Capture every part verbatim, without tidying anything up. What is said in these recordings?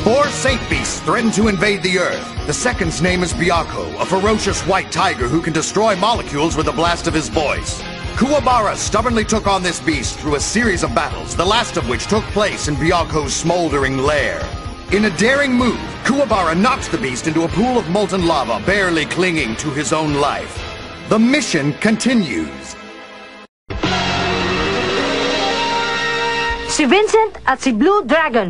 Four saint beasts threaten to invade the Earth. The second's name is Byakko, a ferocious white tiger who can destroy molecules with a blast of his voice. Kuwabara stubbornly took on this beast through a series of battles, the last of which took place in Byakko's smoldering lair. In a daring move, Kuwabara knocks the beast into a pool of molten lava, barely clinging to his own life. The mission continues. Si Vincent at si Blue Dragon.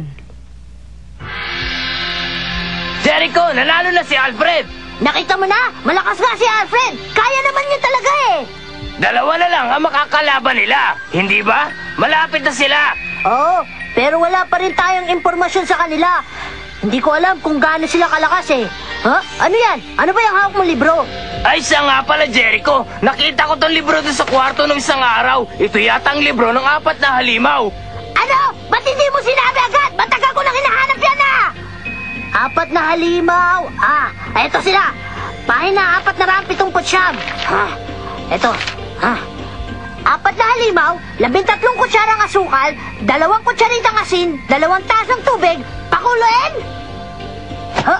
Jericho, nanalo na si Alfred! Nakita mo na? Malakas nga si Alfred! Kaya naman niya talaga eh! Dalawa na lang ang makakalaban nila, hindi ba? Malapit na sila! Oo, pero wala pa rin tayong impormasyon sa kanila. Hindi ko alam kung gaano sila kalakas eh. Ha? Ano yan? Ano ba yung hawak mong libro? Ay, siya nga pala, Jericho. Nakita ko tong libro doon sa kwarto ng isang araw. Ito yata ang libro ng apat na halimaw. Ano? Ba't hindi mo sinabi agad? Matagal ko nang hinahanap yan ah! Apat na halimaw. Ah, eto sila. Pahina apat na rampitungkot siyam. Ha? Eto. Ha? Apat na halimaw, labintatlong kutsarang asukal, dalawang kutsaritang asin, dalawang tasang tubig, pakuluin! Ha?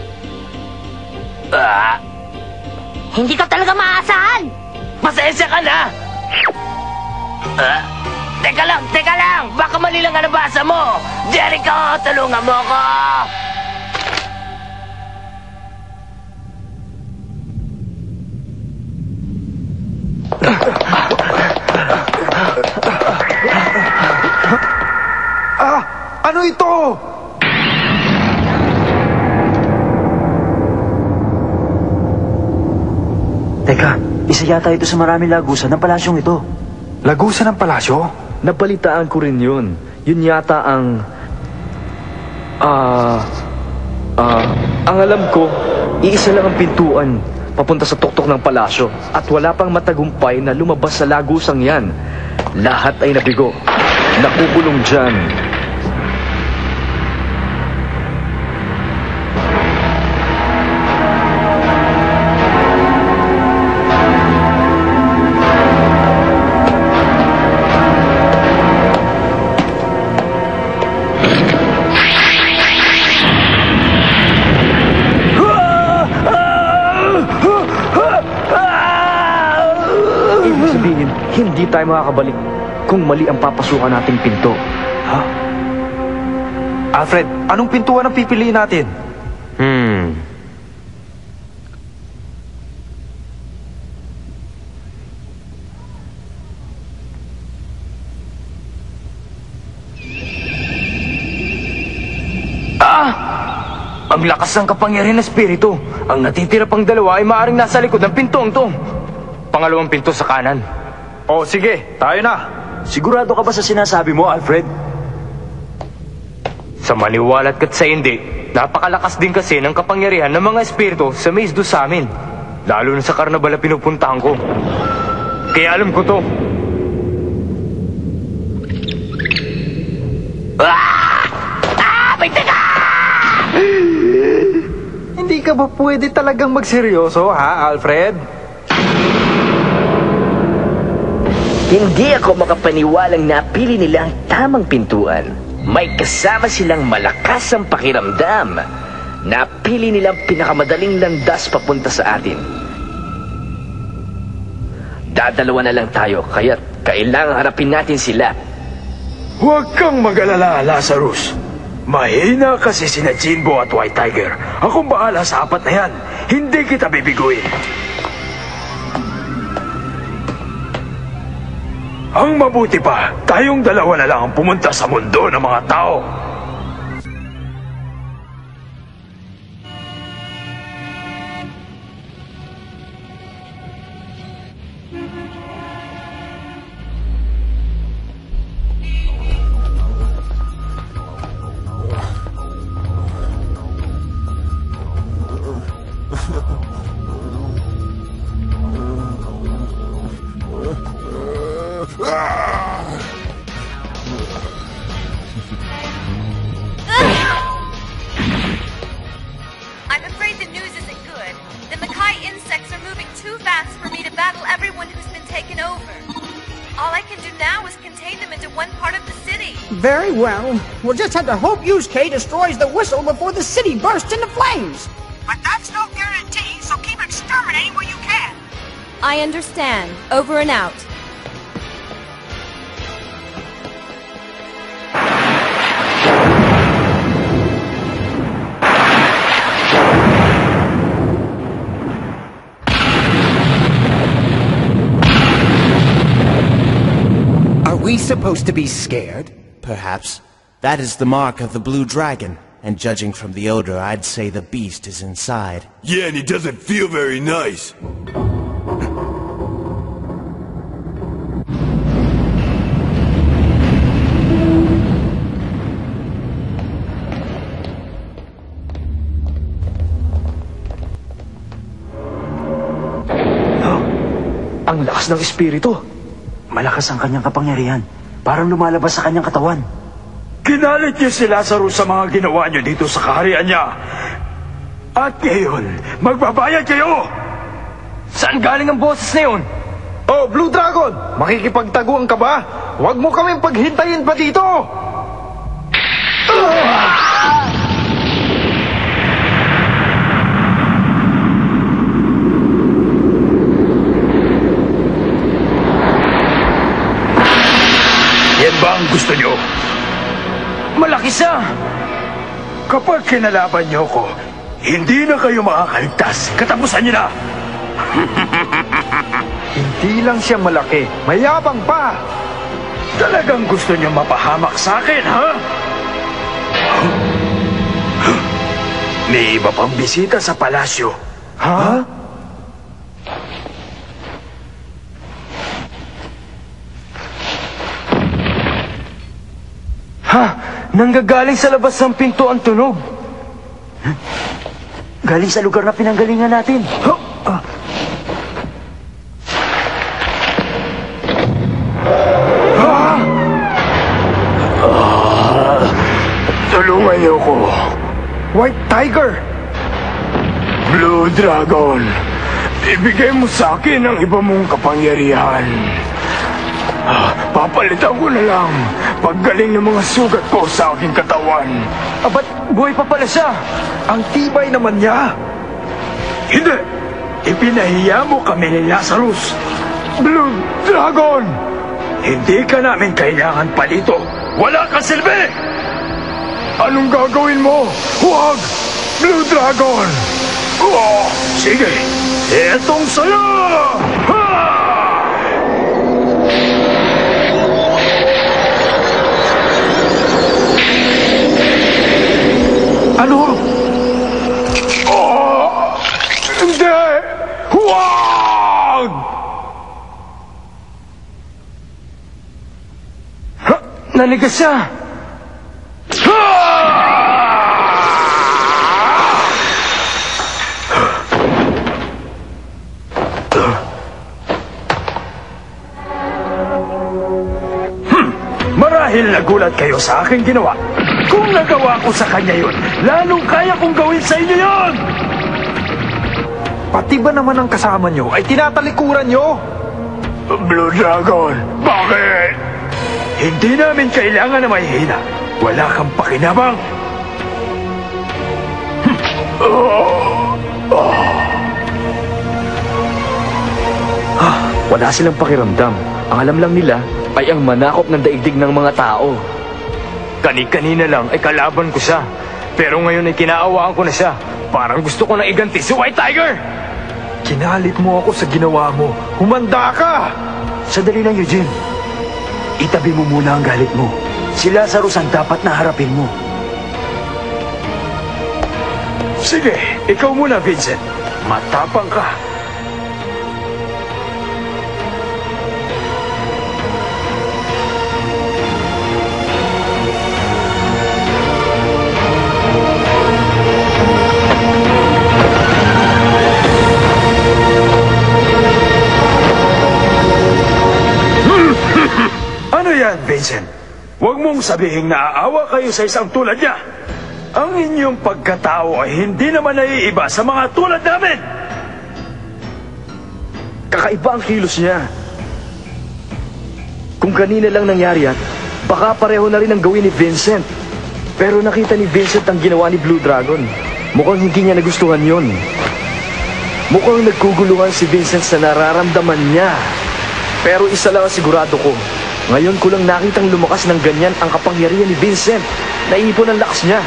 Ah! Hindi ka talaga maaasahan! Pasensya ka na! Ah! Teka lang, teka lang! Baka mali lang ang nabasa mo! Jericho, tulungan mo ko! Ah! Ano ito? Teka, isa yata ito sa maraming lagusan ng palasyong ito. Lagusan ng palasyo? Napalitaan ko rin yun. Yun yata ang... Ah... Ah... ang alam ko, iisa lang ang pintuan papunta sa tuktok ng palasyo at wala pang matagumpay na lumabas sa lagusang yan. Lahat ay nabigo. Nakukulong dyan. Hindi tayo makakabalik kung mali ang papasukan nating pinto. Ha? Alfred, anong pintuan ang pipiliin natin? Hmm. Ah! Ang lakas ng kapangyarihan ng espiritu. Ang natitira pang dalawa ay maaaring nasa likod ng pintong to. Pangalawang pinto sa kanan. Oh, sige, tayo na. Sigurado ka ba sa sinasabi mo, Alfred? Sa maniwalat ka't sa hindi, napakalakas din kasi ng kapangyarihan ng mga espiritu sa maze do sa amin. Lalo na sa karnabal na pinupuntahan ko. Kaya alam ko to. Ah! Ah! May taga! Hindi ka ba pwede talagang magseryoso, ha, Alfred? Hindi ako makapaniwalang napili nila ang tamang pintuan. May kasama silang malakas ang pakiramdam. Napili nilang pinakamadaling landas papunta sa atin. Dadalawa na lang tayo, kaya't kailangang harapin natin sila. Huwag kang mag-alala, Lazarus. Mahina kasi sina Jinbo at White Tiger. Akong bahala sa apat na yan. Hindi kita bibiguin. Ang mabuti pa, tayong dalawa na lang ang pumunta sa mundo ng mga tao. I'm afraid the news isn't good. The Makai insects are moving too fast for me to battle everyone who's been taken over. All I can do now is contain them into one part of the city. Very well. We'll just have to hope Yusuke destroys the whistle before the city bursts into flames. But that's no guarantee, so keep exterminating what you can. I understand. Over and out. Are we supposed to be scared? Perhaps. That is the mark of the blue dragon. And judging from the odor, I'd say the beast is inside. Yeah, and he doesn't feel very nice. Ang lakas ng espiritu. Malakas ang kanyang kapangyarihan. Parang lumalabas sa kanyang katawan. Ginalit niyo si Lazarus sa mga ginawa niyo dito sa kaharian niya. At ngayon, magbabayad kayo! Saan galing ang boses na yun? Oh, Blue Dragon! Makikipagtaguan ka ba? Huwag mo kaming paghintayin pa dito! Yan ba ang gusto niyo? Malaki siya! Kapag kinalaban niyo ko, hindi na kayo makakaligtas. Katapusan niyo na! Hindi lang siya malaki, mayabang pa! Talagang gusto niyo mapahamak sa akin, ha? May iba pang bisita sa palasyo. Ha? Ha? Nanggagaling sa labas ng pinto ang tunog. Galing sa lugar na pinanggalingan natin. Ah. Ah. Tulungan niyo ko. White Tiger! Blue Dragon, ibigay mo sa akin ang iba mong kapangyarihan. Ah, papalitan ko na lang paggaling ng mga sugat ko sa aking katawan. Ah, ba't buhay pa pala siya? Ang tibay naman niya. Hindi! Ipinahiya mo kami ni Lazarus. Blue Dragon! Hindi ka namin kailangan pa dito. Wala kang silbi! Anong gagawin mo? Huwag! Blue Dragon! Oh, sige! Etong sa'yo! Ha! Ano? Oh! Hindi! Huwag! Ha? Nanigas siya! Marahil nagulat kayo sa aking ginawa. Kung nagawa ko sa kanya yun, lalong kaya kong gawin sa inyo yun! Pati ba naman ang kasama nyo ay tinatalikuran nyo? Blue Dragon, bakit? Hindi namin kailangan na may hina. Wala kang pakinabang. Oh. Oh. Ah, wala silang pakiramdam. Ang alam lang nila ay ang manakop ng daigdig ng mga tao. Kani-kanina lang ay kalaban ko siya. Pero ngayon ay kinaawaan ko na siya. Parang gusto ko na iganti si White Tiger! Kinalit mo ako sa ginawa mo. Humanda ka! Sandali lang, Eugene. Itabi mo muna ang galit mo. Si Lazarus ang dapat na harapin mo. Sige, ikaw muna, Vincent. Matapang ka. Ano yan, Vincent? Huwag mong sabihing naaawa kayo sa isang tulad niya. Ang inyong pagkatao ay hindi naman naiiba sa mga tulad namin. Kakaiba ang kilos niya. Kung kanina lang nangyari yan, baka pareho na rin ang gawin ni Vincent. Pero nakita ni Vincent ang ginawa ni Blue Dragon. Mukhang hindi niya nagustuhan yun. Mukhang nagkuguluhan si Vincent sa nararamdaman niya. Pero isa lang ang sigurado ko. Ngayon ko lang nakitang lumakas ng ganyan ang kapangyarihan ni Vincent. Naipon ang lakas niya.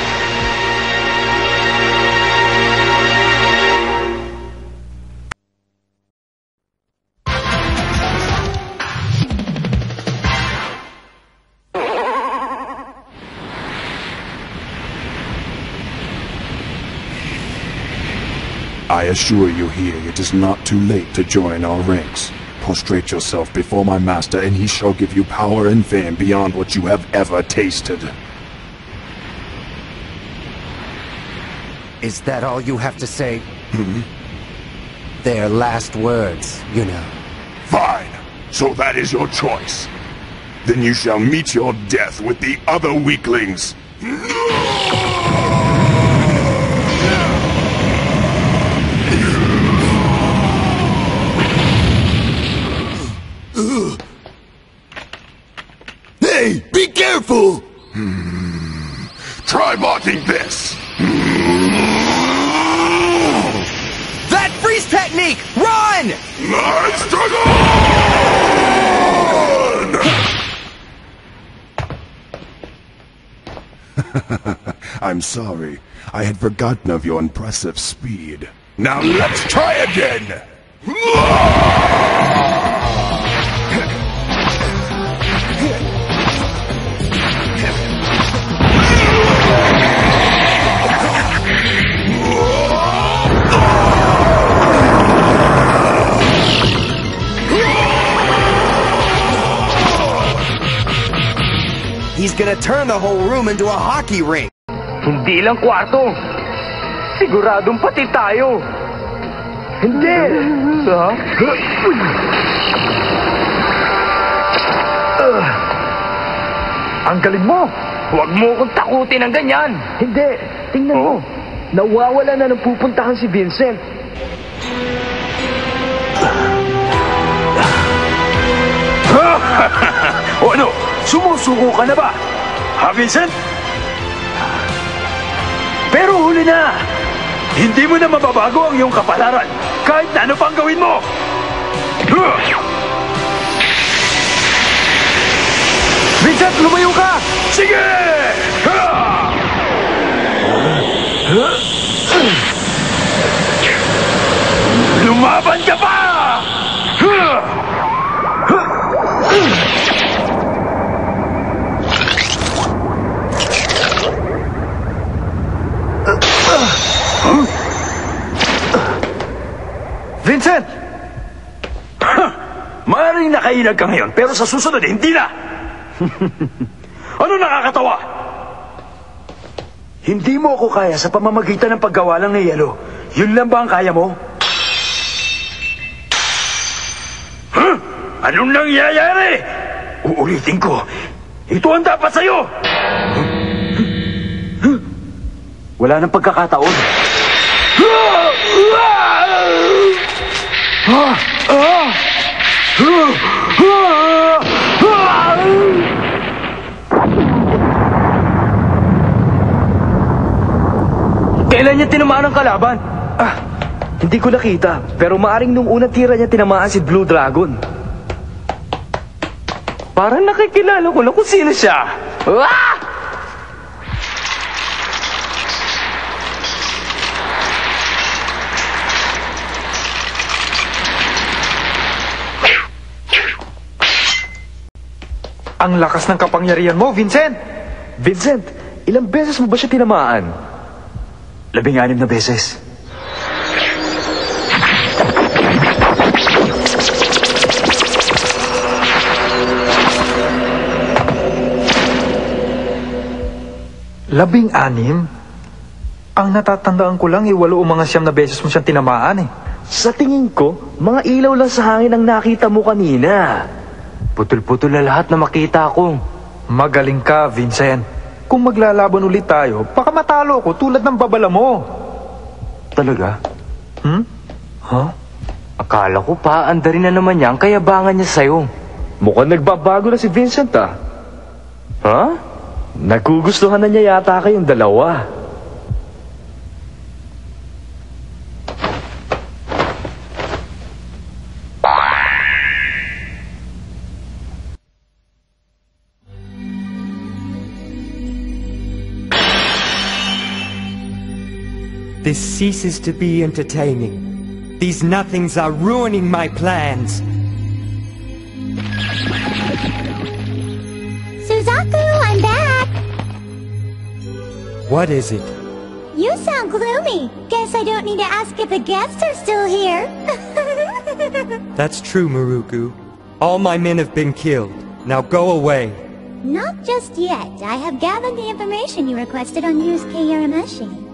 I assure you here, it is not too late to join our ranks. Prostrate yourself before my master, and he shall give you power and fame beyond what you have ever tasted. Is that all you have to say? Hmm? Their last words, you know. Fine. So that is your choice. Then you shall meet your death with the other weaklings. Hey, be careful! Hmm. Try blocking this. That freeze technique! Run! Nice struggle! I'm sorry. I had forgotten of your impressive speed. Now let's try again! He's gonna turn the whole room into a hockey rink. Hindi lang kwarto. Siguradong pati tayo. Hindi. Ha? Uh, ang galing mo. Huwag mo kong takutin ng ganyan. Hindi. Tingnan mo. Nawawala na ng pupuntahan si Vincent. O ano? Sumusuko ka na ba? Ha, Vincent? Pero huli na! Hindi mo na mababago ang iyong kapalaran kahit na ano pang gawin mo! Vincent, lumayo ka! Sige! Lumaban ka pa! Vincent! Maaaring nakainag ka ngayon, pero sa susunod, hindi na! Ano nakakatawa? Hindi mo ako kaya sa pamamagitan ng paggawa lang ng yelo. Yun lang ba ang kaya mo? Huh? Anong nangyayari? Uulitin ko. Ito ang dapat sa'yo! Wala nang pagkakataon. Kailan niya tinamaan ang kalaban? Ah, hindi ko nakita. Pero maaring nung unang tira niya tinamaan si Blue Dragon. Parang nakikilala ko na kung sino siya. Ah! Ang lakas ng kapangyarihan mo, Vincent! Vincent, ilang beses mo ba siya tinamaan? Labing-anim na beses. Labing-anim? Ang natatandaan ko lang, iwalo o mga siyam na beses mo siyang tinamaan eh. Sa tingin ko, mga ilaw lang sa hangin ang nakita mo kanina. Putol-putol na lahat na makita ko. Magaling ka, Vincent. Kung maglalaban ulit tayo, baka matalo ko tulad ng babala mo. Talaga? Hmm? Huh? Akala ko pa, andarin na naman niya ang kayabangan niya sa'yo. Mukhang nagbabago na si Vincent ah. Ha? Nagugustuhan na niya yata kayong dalawa. This ceases to be entertaining. These nothings are ruining my plans. Suzaku, I'm back! What is it? You sound gloomy. Guess I don't need to ask if the guests are still here. That's true, Maruku. All my men have been killed. Now go away. Not just yet. I have gathered the information you requested on Yusuke Urameshi.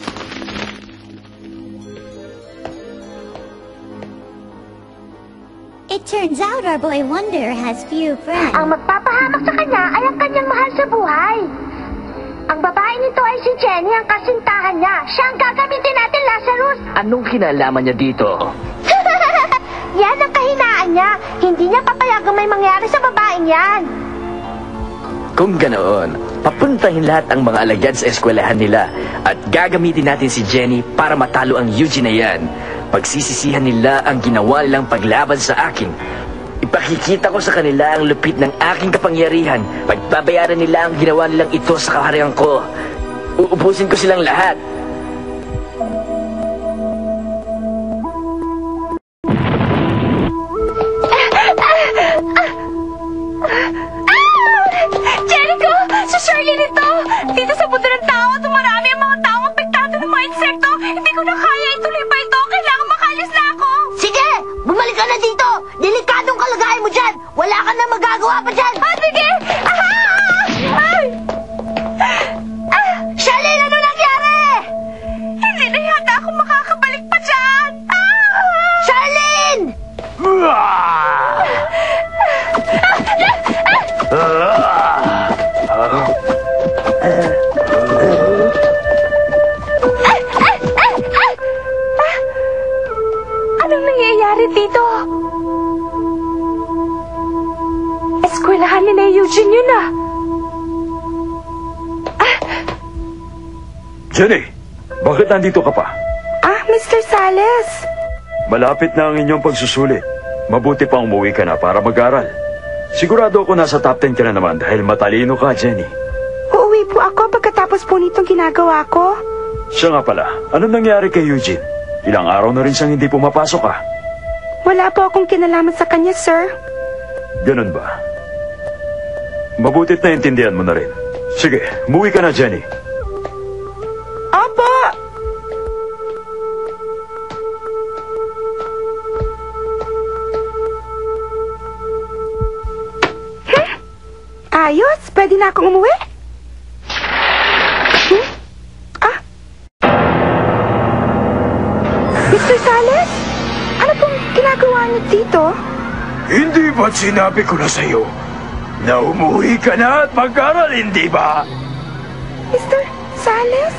It turns out our boy Wonder has few friends. Ang magpapahamak sa kanya ay ang kanyang mahal sa buhay. Ang babae nito ay si Jenny, ang kasintahan niya. Siya ang gagamitin natin, Lazarus. Anong kinalaman niya dito? Yan ang kahinaan niya. Hindi niya papayagang may mangyari sa babaeng yan. Kung ganoon, papuntahin lahat ang mga alagad sa eskwelahan nila at gagamitin natin si Jenny para matalo ang Yuji na yan. Pagsisisihan nila ang ginawa nilang paglaban sa akin. Ipakikita ko sa kanila ang lupit ng aking kapangyarihan. Pagbabayaran nila ang ginawa nilang ito sa kaharian ko. Uubusin ko silang lahat. Jericho! Si Shirley nito! Dito sa buto ng tao, dumarami ang mga taong apektado ng mga insekto. Hindi ko na kaya ituloy pa ito. Kailangan makalis na ako. Sige! Bumalik ka na dito! Delikadong kalagayan mo dyan! Wala ka na magagawa pa dyan! Ah, sige! Ah! Ay! Ah! Shirley, ano nangyari? Hindi na yata ako makakabalik pa dyan! Ah! Charlene! Anong nangyayari dito? Eskwelahan ni na Eugene yun ah. Jenny, bakit nandito ka pa? Ah, Mister Sales. Malapit na ang inyong pagsusulit. Mabuti pang umuwi ka na para mag-aral. Sigurado ako nasa top ten ka na naman dahil matalino ka, Jenny. Uuwi po ako pagkatapos po nitong ginagawa ko. Siya nga pala, anong nangyari kay Eugene? Ilang araw na rin siyang hindi pumapasok ah. Wala po akong kinalaman sa kanya, sir. Ganun ba? Mabutit na intindihan mo na rin. Sige, umuwi ka na, Jenny. Opo! Hmm? Ayos, pwede na akong umuwi? Hmm? Ah? Mister Sales? Ano pong ginagawa niyo dito? Hindi ba't sinabi ko na sa'yo na umuwi ka na at mag-aral, hindi ba? Mister Sales?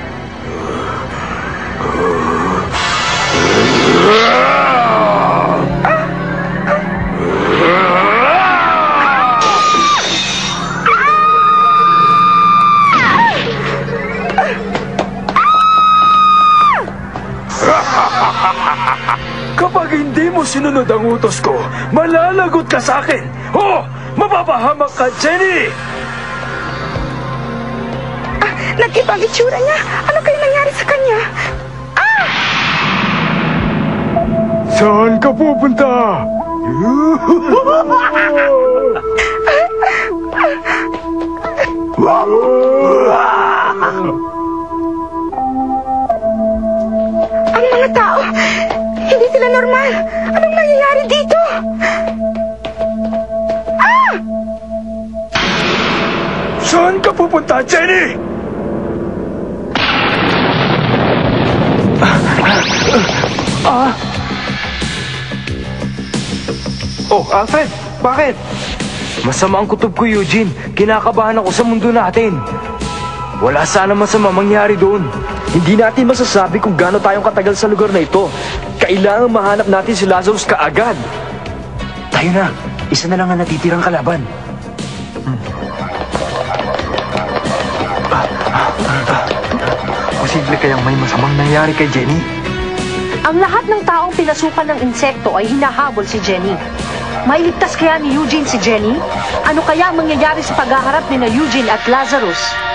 Kapag hindi mo sinunod ang utos ko, malalagot ka sa akin. Oh, mapapahamak ka, Jenny! Ah, nag-ibang itsura niya. Ano kayo nangyari sa kanya? Ah! Saan ka pupunta? Ang mga tao, hindi sila normal. Anong nangyayari dito? Ah! Saan ka pupunta, Jenny? Ah! Oh, Alfred, bakit? Masama ang kutob ko, Eugene. Kinakabahan ako sa mundo natin. Wala sana masama mangyari doon. Hindi natin masasabi kung gaano tayong katagal sa lugar na ito. Kailangan mahanap natin si Lazarus kaagad. Tayo na. Isa na lang ang natitirang kalaban. Hmm. Ah, ah, ah. Posible kayang may masamang nangyari kay Jenny? Ang lahat ng taong pinasukan ng insekto ay hinahabol si Jenny. Mailigtas kaya ni Eugene si Jenny? Ano kaya ang mangyayari sa paghaharap ni na Eugene at Lazarus?